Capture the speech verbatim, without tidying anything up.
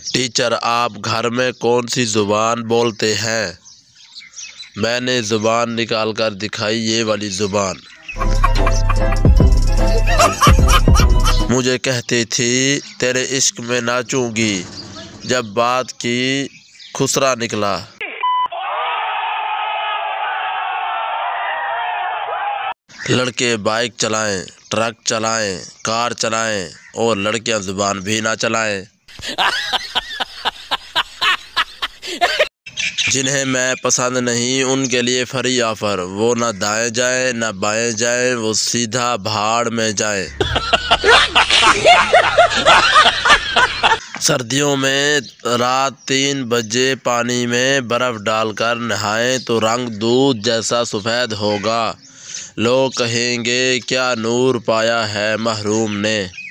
Teacher, आप घर में कौन सी ज़ुबान बोलते हैं? मैंने ज़ुबान निकाल कर दिखाई, ये वाली ज़ुबान। मुझे कहती थी तेरे इश्क में नाचूंगी, जब बात की खुसरा निकला। लड़के बाइक चलाएं, ट्रक चलाएं, कार चलाएं और लड़कियां ज़ुबान भी ना चलाएं। जिन्हें मैं पसंद नहीं उनके लिए फ्री ऑफर, वो ना दाएं जाए ना बाएं जाए, वो सीधा भाड़ में जाए। सर्दियों में रात तीन बजे पानी में बर्फ़ डालकर नहाएं तो रंग दूध जैसा सफ़ेद होगा। लोग कहेंगे क्या नूर पाया है महरूम ने।